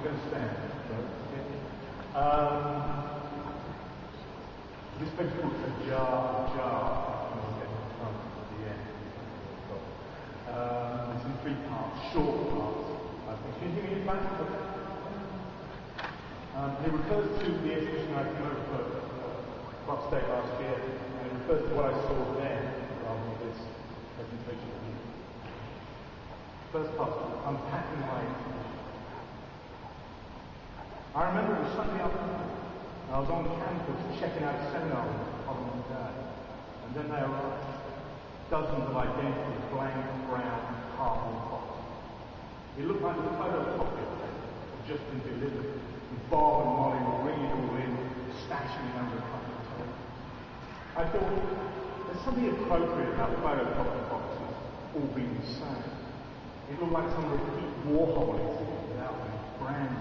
going to stand. This page called a jar. I'll get the front at the end. It's in three parts, short parts. Can you hear me in back? It refers to the exhibition I came over for Fox State last year, and it refers to what I saw then rather than this presentation. First part, unpacking my exhibition. I remember it was Sunday afternoon. I was on campus checking out a seminar with Colin and Dad, and then they arrived. Dozens of identical blank brown cardboard boxes. It looked like the photocopy had just been delivered, and Bob and Molly were bringing it all in, stashing it under a couple of tables. I thought, there's something appropriate about photocopy boxes all being the same. It looked like some repeat Warhol exhibit without the brand.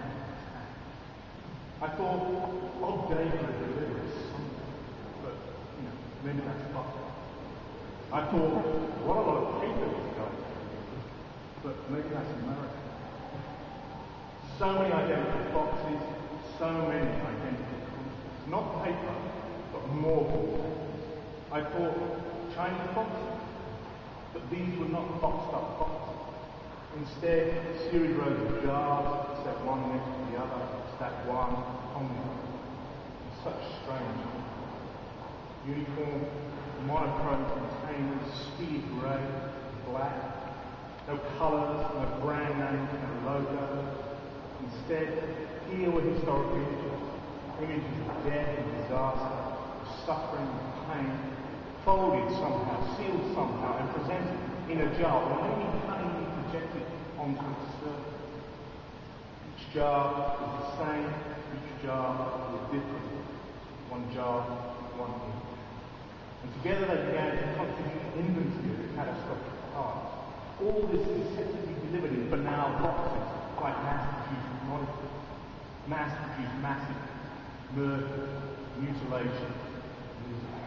I thought, odd day for a delivery is something, but, maybe that's possible. I thought, what a lot of paper these guys have, but maybe that's American. So many identical boxes, so many identical contents. Not paper, but more than paper. I thought, Chinese boxes, but these were not boxed up boxes. Instead, a series rows of jars, set one next to the other, stacked one on the other. Such strange. Uniform, monochrome containers, speedy grey, black. No colours, no brand names, no logo. Instead, here were historical images of death and disaster, of suffering and pain, folded somehow, sealed somehow, and presented in a jar, or maybe cunningly projected onto its surface. Each jar was the same, each jar was different. One jar, one image. And together they began to constitute an inventory of the catastrophic past. All this is set to be delivered in banal boxes, like mass-produced commodities. Mass-produced massive murder, mutilation, misery.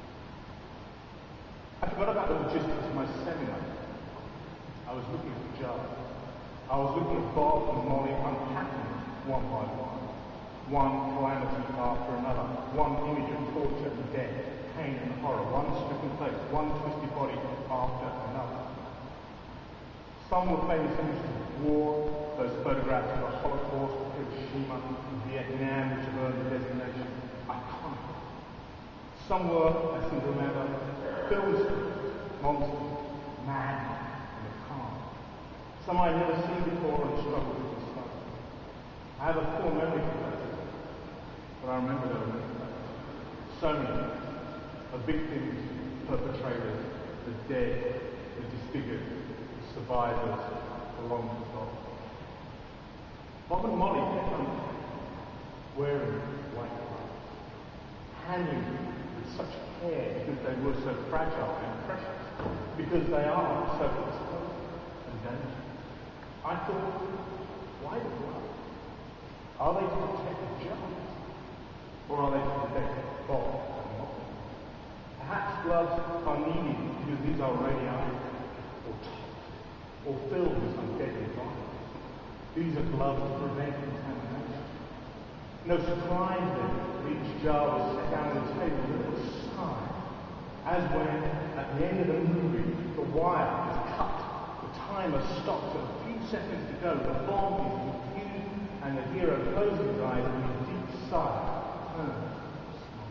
I forgot about the logistics of my seminar. I was looking at the jars. I was looking at Bob and Molly unpacking one by one. One calamity after another. One image of torture and death, pain and horror. One stricken face, one twisted body after another. Some were famous images of war, those photographs of the Holocaust, Hiroshima, and Vietnam, which have earned the designation iconic. Some were, I seem to remember, film monsters, mad and calm. Some I'd never seen before and struggled with discover. I have a poor memory for those, but I remember those. So many of victims, perpetrators, the dead, the disfigured, the survivors, the long forgotten. Bob and Molly kept on wearing white clothes, handling them with such care because they were so fragile and precious, because they are so exposed and dangerous. I thought, why the gloves? Are they to protect the jars? Or are they to protect Bob and Molly? Perhaps gloves are needed because these are radioactive, or toxic, or filled with some deadly virus. These are gloves to prevent contamination. No surprise then, each jar was set down on the table with a sigh, as when, at the end of the movie, the wire is cut, the timer stops at a few seconds to go, the bomb is defused, and the hero closes his eyes and with a deep sigh turns to smile.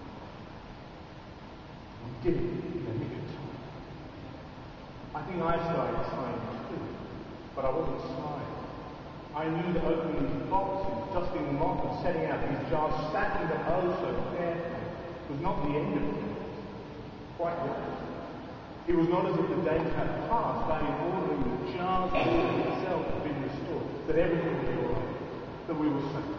We did it in a nick of time. I think I started sighing too, but I wasn't smiling. I knew that opening these boxes, dusting them off and setting out these jars, stacking them oh so carefully, was not the end of things. Quite the opposite. It was not as if the days had passed, but in ordering the jars, the order itself had been restored, that everything would be all right, that we were safe.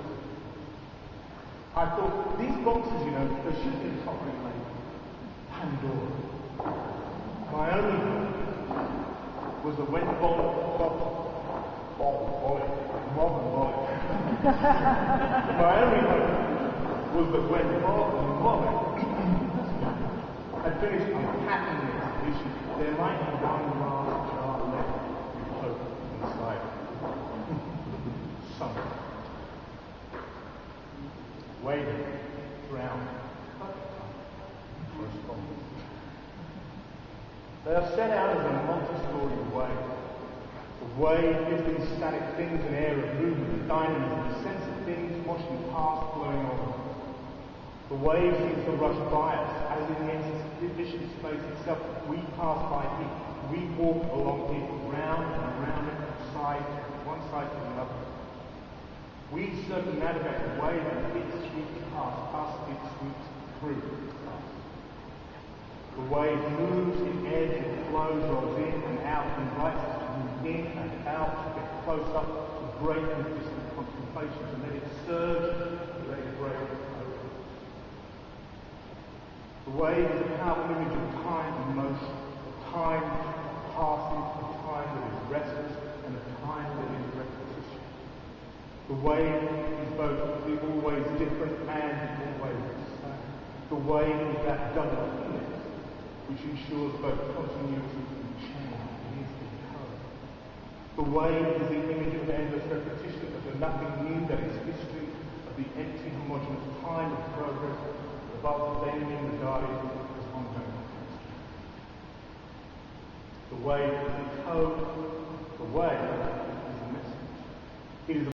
I thought, these boxes, they should be properly labeled. Pandora. My only hope was that when Bob and Molly. My only hope was that when Bob and Molly had finished unpacking the exhibition, there might be one last jar left with hope inside it. Something. waving, drowned, correspondence. They are set out as a multi-story wave. The wave gives these static things an air of movement, dynamism, a sense of things motioning past, flowing on. The wave seems to rush by us, as in the exhibition space itself. We pass by it, we walk along it, round and around it, from one side to the other. We circumnavigate the wave and it sweeps past us, it sweeps through us. The wave moves, it ebbs, it flows, rolls in and out, invites us to move in and out, to get close up, to break into distant contemplations, and let it surge, and let it break over. The wave is a powerful image of time and motion, of time that passes, of time that is restless, and of time that is repetition. The wave is both the always different and the always the same. The wave is that double image which ensures both continuity and change. It is the code. The wave is the image of endless repetition, of the nothing new that is history, of the empty homogeneous time of progress, above then being regarded as ongoing. The wave is the code, the wave is the message. It is